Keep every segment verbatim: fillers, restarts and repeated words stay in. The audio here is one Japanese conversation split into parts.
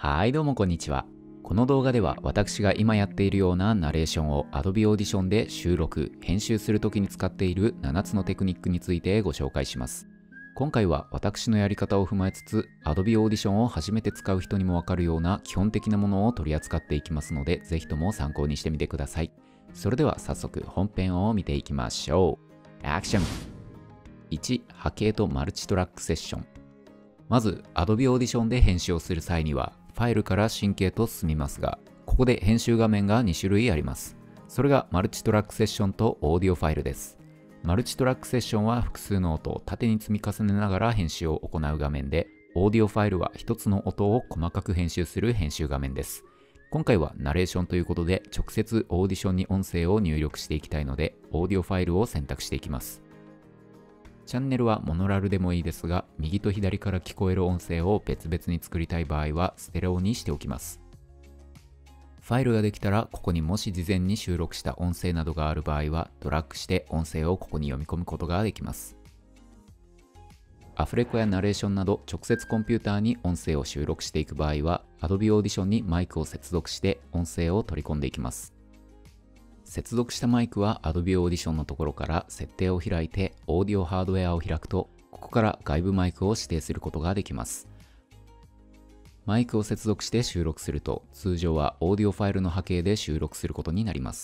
はい、どうもこんにちは。この動画では私が今やっているようなナレーションを Adobe Audition で収録、編集するときに使っているななつのテクニックについてご紹介します。今回は私のやり方を踏まえつつ Adobe Audition を初めて使う人にもわかるような基本的なものを取り扱っていきますので、ぜひとも参考にしてみてください。それでは早速本編を見ていきましょう。アクション。いち、波形とマルチトラックセッション。まず Adobe Audition で編集をする際にはファイルから新形と進みますが、ここで編集画面がに種類あります。それがマルチトラックセッションとオーディオファイルです。マルチトラックセッションは複数の音を縦に積み重ねながら編集を行う画面で、オーディオファイルは一つの音を細かく編集する編集画面です。今回はナレーションということで、直接オーディションに音声を入力していきたいので、オーディオファイルを選択していきます。チャンネルはモノラルでもいいですが、右と左から聞こえる音声を別々に作りたい場合はステレオにしておきます。ファイルができたら、ここにもし事前に収録した音声などがある場合は、ドラッグして音声をここに読み込むことができます。アフレコやナレーションなど直接コンピューターに音声を収録していく場合は、Adobe Audition にマイクを接続して音声を取り込んでいきます。接続したマイクは Adobe Audition のところから設定を開いてオーディオハードウェアを開くと、ここから外部マイクを指定することができます。マイクを接続して収録すると、通常はオーディオファイルの波形で収録することになります。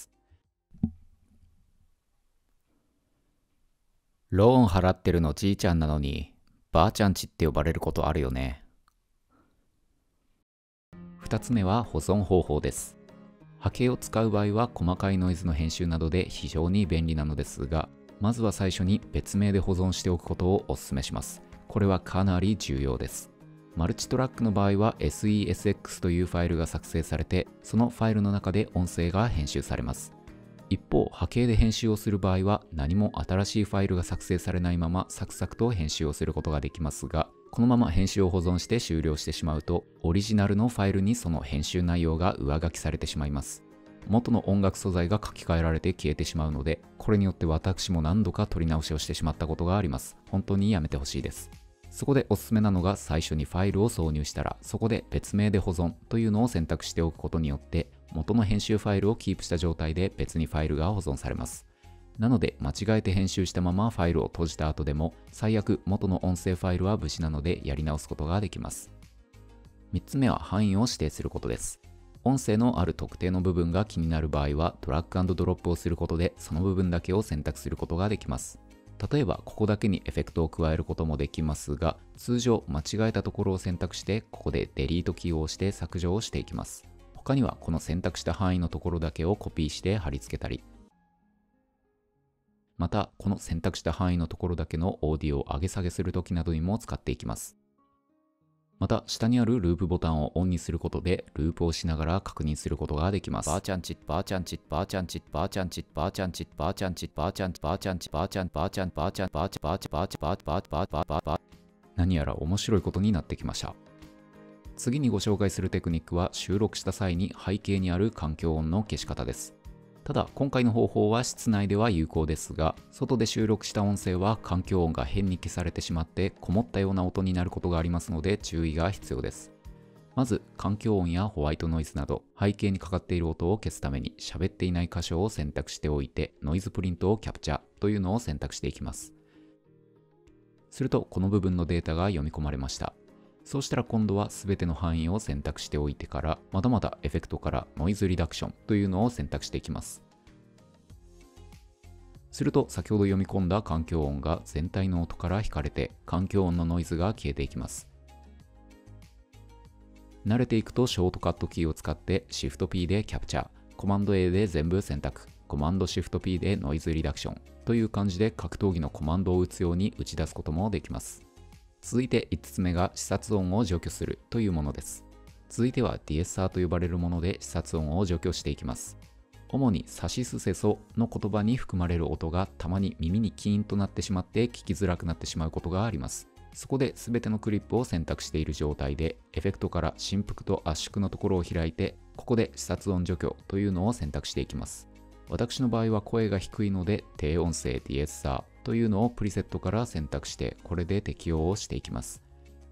ローン払ってるのじいちゃんなのに、ばあちゃんちって呼ばれることあるよね。ふたつめは保存方法です。波形を使う場合は細かいノイズの編集などで非常に便利なのですが、まずは最初に別名で保存しておくことをお勧めします。これはかなり重要です。マルチトラックの場合は エスイーエスエックス というファイルが作成されて、そのファイルの中で音声が編集されます。一方、波形で編集をする場合は何も新しいファイルが作成されないままサクサクと編集をすることができますが、このまま編集を保存して終了してしまうと、オリジナルのファイルにその編集内容が上書きされてしまいます。元の音楽素材が書き換えられて消えてしまうので、これによって私も何度か撮り直しをしてしまったことがあります。本当にやめてほしいです。そこでおすすめなのが、最初にファイルを挿入したら、そこで別名で保存というのを選択しておくことによって、元の編集ファイルをキープした状態で別にファイルが保存されます。なので、間違えて編集したままファイルを閉じた後でも、最悪元の音声ファイルは無事なのでやり直すことができます。みっつめは範囲を指定することです。音声のある特定の部分が気になる場合は、ドラッグ&ドロップをすることでその部分だけを選択することができます。例えば、ここだけにエフェクトを加えることもできますが、通常間違えたところを選択して、ここでデリートキーを押して削除をしていきます。他にはこの選択した範囲のところだけをコピーして貼り付けたり、またこの選択した範囲のところだけのオーディオを上げ下げするときなどにも使っていきます。また下にあるループボタンをオンにすることでループをしながら確認することができます。ばあちゃんちばあちゃんちばあちゃんちばあちゃんちばあちゃんちばあちゃんちばあちゃんちばあちゃんちばあちゃんばあちゃんばあちゃんばあちゃんばあちゃんばあちゃんばあちゃんばあちゃんばあちゃんばあちゃん、何やら面白いことになってきました。次にご紹介するテクニックは、収録した際に背景にある環境音の消し方です。ただ今回の方法は室内では有効ですが、外で収録した音声は環境音が変に消されてしまってこもったような音になることがありますので注意が必要です。まず環境音やホワイトノイズなど背景にかかっている音を消すために、喋っていない箇所を選択しておいてノイズプリントをキャプチャーというのを選択していきます。するとこの部分のデータが読み込まれました。そうしたら今度は全ての範囲を選択しておいてから、まだまだエフェクトからノイズリダクションというのを選択していきます。すると先ほど読み込んだ環境音が全体の音から引かれて、環境音のノイズが消えていきます。慣れていくとショートカットキーを使って シフトピー でキャプチャー、コマンド エー で全部選択、コマンド シフトピー でノイズリダクションという感じで格闘技のコマンドを打つように打ち出すこともできます。続いていつつめが視察音を除去するというものです。続いてはディエッサーと呼ばれるもので視察音を除去していきます。主にサシスセソの言葉に含まれる音がたまに耳にキーンとなってしまって聞きづらくなってしまうことがあります。そこで全てのクリップを選択している状態で、エフェクトから振幅と圧縮のところを開いて、ここで視察音除去というのを選択していきます。私の場合は声が低いので低音声ディエッサーというのをプリセットから選択して、これで適用をしていきます。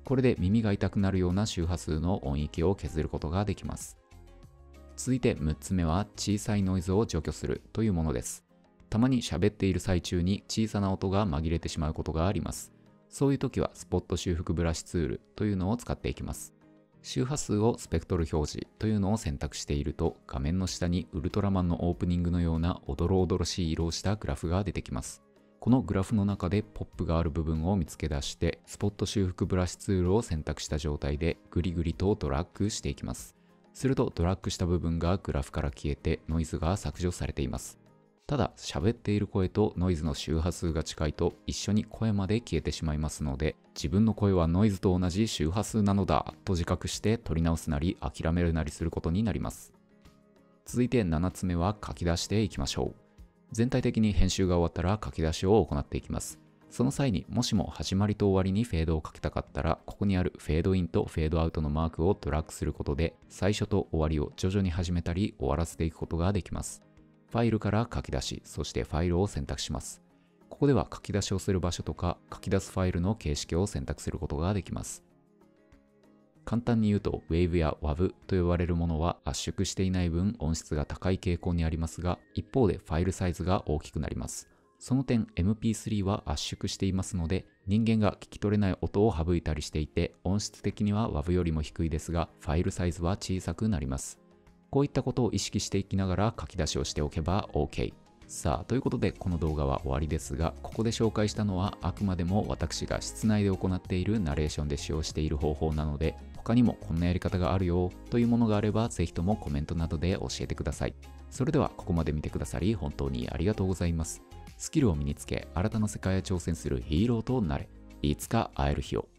これで耳が痛くなるような周波数の音域を削ることができます。続いてむっつめは小さいノイズを除去するというものです。たまに喋っている最中に小さな音が紛れてしまうことがあります。そういう時はスポット修復ブラシツールというのを使っていきます。周波数をスペクトル表示というのを選択していると、画面の下にウルトラマンのオープニングのようなおどろおどろしい色をしたグラフが出てきます。このグラフの中でポップがある部分を見つけ出して、スポット修復ブラシツールを選択した状態でグリグリとドラッグしていきます。するとドラッグした部分がグラフから消えてノイズが削除されています。ただ喋っている声とノイズの周波数が近いと一緒に声まで消えてしまいますので、自分の声はノイズと同じ周波数なのだと自覚して取り直すなり諦めるなりすることになります。続いてななつめは書き出していきましょう。全体的に編集が終わったら書き出しを行っていきます。その際にもしも始まりと終わりにフェードをかけたかったら、ここにあるフェードインとフェードアウトのマークをドラッグすることで、最初と終わりを徐々に始めたり終わらせていくことができます。ファイルから書き出し、そしてファイルを選択します。ここでは書き出しをする場所とか書き出すファイルの形式を選択することができます。簡単に言うと ウェーブ や ワブ と呼ばれるものは圧縮していない分音質が高い傾向にありますが、一方でファイルサイズが大きくなります。その点 エムピースリー は圧縮していますので、人間が聞き取れない音を省いたりしていて、音質的には ワブ よりも低いですが、ファイルサイズは小さくなります。こういったことを意識していきながら書き出しをしておけば OK。さあ、ということでこの動画は終わりですが、ここで紹介したのはあくまでも私が室内で行っているナレーションで使用している方法なので、他にもこんなやり方があるよというものがあれば、ぜひともコメントなどで教えてください。それではここまで見てくださり本当にありがとうございます。スキルを身につけ、新たな世界へ挑戦するヒーローとなれ。いつか会える日を。